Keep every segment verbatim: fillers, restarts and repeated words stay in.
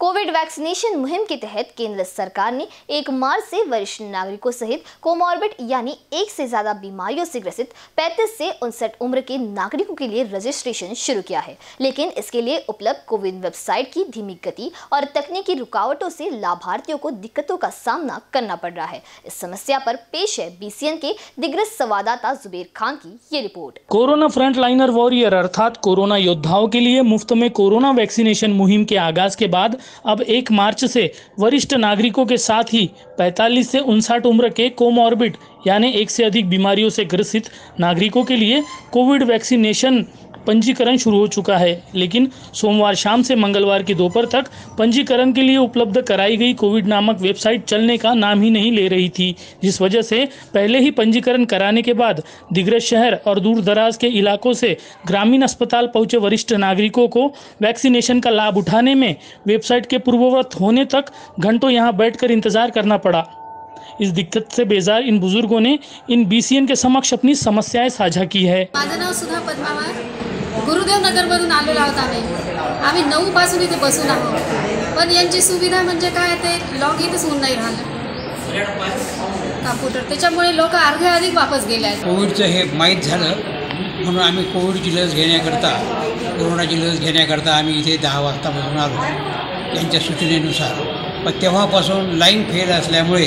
Covid vaccination मुहिम के तहत केंद्र सरकार ने एक मार्च से वरिष्ठ नागरिकों सहित कोमॉर्बिड यानी एक से ज्यादा बीमारियों से ग्रसित पैंतीस से उनसठ उम्र के नागरिकों के लिए रजिस्ट्रेशन शुरू किया है, लेकिन इसके लिए उपलब्ध कोविन वेबसाइट की धीमी गति और तकनीकी रुकावटों से लाभार्थियों को दिक्कतों का सामना करना पड़ रहा है। इस समस्या पर पेश है बीसीएन के दिग्गज संवाददाता जुबेर खान की ये रिपोर्ट। कोरोना फ्रंटलाइनर वॉरियर अर्थात कोरोना योद्धाओं के लिए मुफ्त में कोरोना वैक्सीनेशन मुहिम के आगाज के बाद अब एक मार्च से वरिष्ठ नागरिकों के साथ ही पैंतालीस से उनसठ उम्र के कोमॉर्बिड यानी एक से अधिक बीमारियों से ग्रसित नागरिकों के लिए कोविड वैक्सीनेशन पंजीकरण शुरू हो चुका है, लेकिन सोमवार शाम से मंगलवार की दोपहर तक पंजीकरण के लिए उपलब्ध कराई गई कोविड नामक वेबसाइट चलने का नाम ही नहीं ले रही थी, जिस वजह से पहले ही पंजीकरण कराने के बाद दिग्रज शहर और दूर दराज के इलाकों से ग्रामीण अस्पताल पहुंचे वरिष्ठ नागरिकों को वैक्सीनेशन का लाभ उठाने में वेबसाइट के पूर्ववत होने तक घंटों यहां बैठकर इंतजार करना पड़ा। इस दिक्कत से बेजार इन बुजुर्गों ने इन बीसीएन के समक्ष अपनी समस्याएं साझा की है। माझं नाव सुधा पद्मावार, गुरुदेव नगरमधून आलेलो आहोत आम्ही आम्ही नऊ पासून इथे बसून आहोत, पण यांची सुविधा म्हणजे काय ते लॉग इनच होऊन नाही राहिलं कॉम्प्युटर, त्याच्यामुळे लोक अर्धे अधिक वापस गेले आहेत। कोविडचं हे माहीत झालं म्हणून आम्ही कोविडची लस घेण्याकरता कोरोनाची लस घेण्याकरता आम्ही इथे दहा वाजता बसून आलो यांच्या सूचनेनुसार, पण तेव्हापासून लाईन फेल असल्यामुळे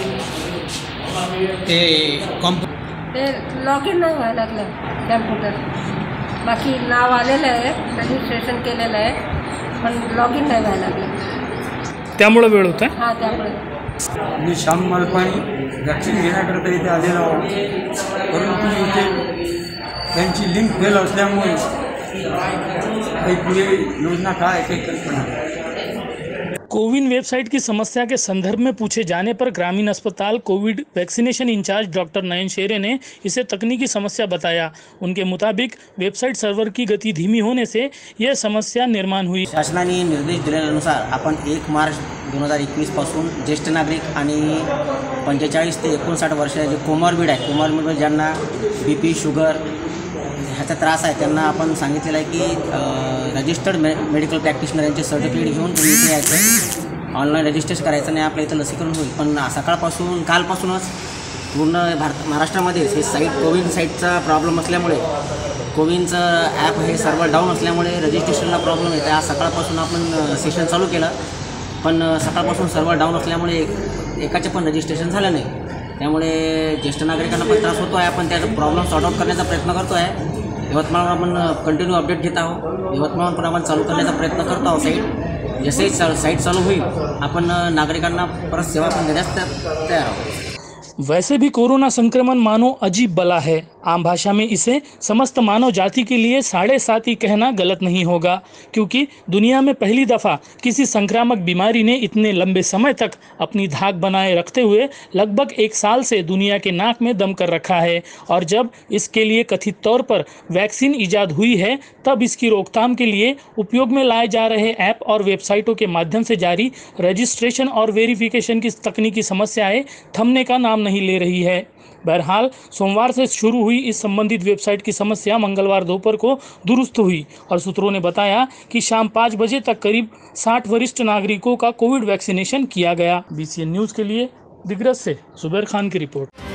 ते कॉम्प्यु ते लॉग इन नाही व्हायला लागलं कॅम्प्युटर, बाकी नाव आलेलं आहे, रजिस्ट्रेशन केलेलं आहे, पण लॉग इन नाही व्हायला लागलं, त्यामुळे वेळ होता। हां त्यामुळे मी श्याम मालपाणी वॅक्सिन घेण्याकरता इथे आलेलो आहोत, परंतु इथे त्यांची लिंक फेल असल्यामुळे काही पुढे योजना काय काही कल्पना नाही। कोविन वेबसाइट की समस्या के संदर्भ में पूछे जाने पर ग्रामीण अस्पताल covid vaccination incharge doctor Nayan Shere ने इसे तकनीकी समस्या बताया। उनके मुताबिक वेबसाइट सर्वर की गति धीमी होने से यह समस्या निर्माण हुई। शासनाने निर्देश दिल्यानुसार आपण एक मार्च दोन हजार एकवीस पासून ज्येष्ठ नागरिक आणि पंचेचाळीस ते एकोणसाठ वर्षाचे जे कोमॉर्बिड आहे, कोमॉर्बिड ज्यांना बी पी शुगर ह्याचा त्रास आहे त्यांना आपण सांगितलेलं आहे की रजिस्टर्ड मे मेडिकल प्रॅक्टिशनर यांचे सर्टिफिकेट घेऊन तुम्ही इथे यायचं, ऑनलाईन रजिस्ट्रेशन करायचं नाही, आपल्या इथं लसीकरण होईल। पण सकाळपासून कालपासूनच पूर्ण भारत महाराष्ट्रामध्ये हे साईट कोविन साईटचा प्रॉब्लेम असल्यामुळे कोविनचं ॲप हे सर्व्हर डाऊन असल्यामुळे रजिस्ट्रेशनला प्रॉब्लेम येते। आज सकाळपासून आपण सेशन चालू केलं, पण सकाळपासून सर्व्हर डाऊन असल्यामुळे एकाचे पण रजिस्ट्रेशन झालं नाही, त्यामुळे ज्येष्ठ नागरिकांना पण त्रास होतो आहे। आपण त्याचा प्रॉब्लेम सॉर्ट आउट करण्याचा प्रयत्न करतो आहे। यवतमाळवर आपण कंटिन्यू अपडेट घेत आहोत, यवतमाळवर पण आपण चालू करण्याचा प्रयत्न करतो आहोत साईट। जसे साईट चालू होईल आपण नागरिकांना परत सेवा पण देण्यास तयार आहोत। वैसे भी कोरोना संक्रमण मानो अजीब बला है, आम भाषा में इसे समस्त मानव जाति के लिए साढ़े सात ही कहना गलत नहीं होगा, क्योंकि दुनिया में पहली दफ़ा किसी संक्रामक बीमारी ने इतने लंबे समय तक अपनी धाक बनाए रखते हुए लगभग एक साल से दुनिया के नाक में दम कर रखा है। और जब इसके लिए कथित तौर पर वैक्सीन ईजाद हुई है, तब इसकी रोकथाम के लिए उपयोग में लाए जा रहे ऐप और वेबसाइटों के माध्यम से जारी रजिस्ट्रेशन और वेरिफिकेशन की तकनीकी समस्याएं थमने का नाम नहीं ले रही है। बहरहाल सोमवार से शुरू हुई इस संबंधित वेबसाइट की समस्या मंगलवार दोपहर को दुरुस्त हुई और सूत्रों ने बताया कि शाम पाँच बजे तक करीब साठ वरिष्ठ नागरिकों का कोविड वैक्सीनेशन किया गया। बीसीएन न्यूज़ के लिए दिग्रज से जुबेर खान की रिपोर्ट।